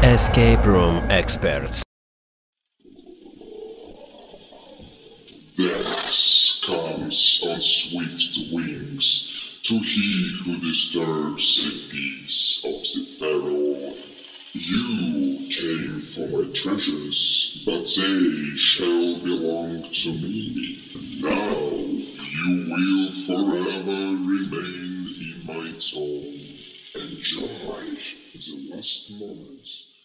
Escape room experts. Death comes on swift wings to he who disturbs the peace of the pharaoh. You came for my treasures, but they shall belong to me. Now you will forever remain in my tomb. Enjoy the last moments